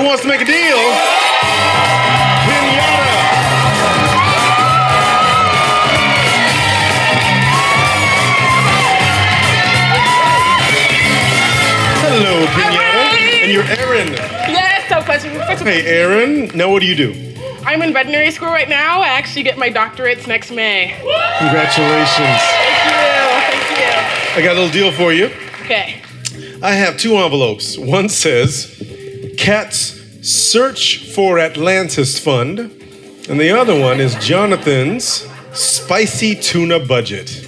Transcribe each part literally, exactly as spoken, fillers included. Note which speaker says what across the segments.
Speaker 1: wants to make a deal? Pinata. Hello, Pinata. And you're Aaron.
Speaker 2: Yes, so pleasure.
Speaker 1: Hey, Aaron. Now, what do you do?
Speaker 2: I'm in veterinary school right now. I actually get my doctorates next May.
Speaker 1: Congratulations.
Speaker 2: Thank you. Thank you.
Speaker 1: I got a little deal for you.
Speaker 2: Okay.
Speaker 1: I have two envelopes. One says, Cats Search for Atlantis Fund, and the other one is Jonathan's Spicy Tuna Budget.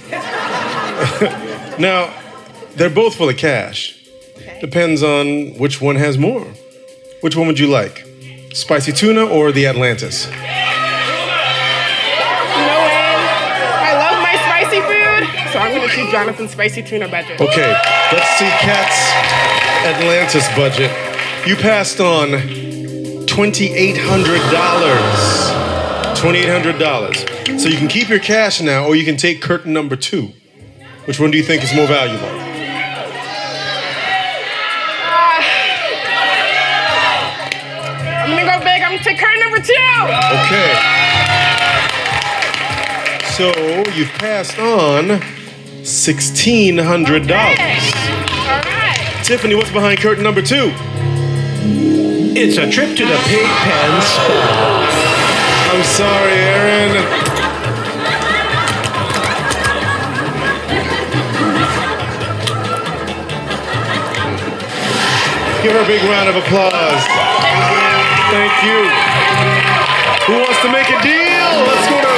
Speaker 1: Now, they're both full of cash.
Speaker 2: Okay.
Speaker 1: Depends on which one has more. Which one would you like? Spicy tuna or the Atlantis?
Speaker 2: You know what? I love my spicy food, so I'm gonna choose Jonathan's Spicy Tuna Budget.
Speaker 1: Okay, let's see Cat's Atlantis budget. You passed on twenty-eight hundred dollars. twenty-eight hundred dollars. So you can keep your cash now, or you can take curtain number two. Which one do you think is more valuable?
Speaker 2: I'm gonna go big. I'm gonna take curtain number two.
Speaker 1: Okay. So you've passed on sixteen hundred dollars.
Speaker 2: All right.
Speaker 1: Tiffany, what's behind curtain number two?
Speaker 3: It's a trip to the pig pen spa.
Speaker 1: I'm sorry, Aaron. Give her a big round of applause. Thank you. Who wants to make a deal? Let's go to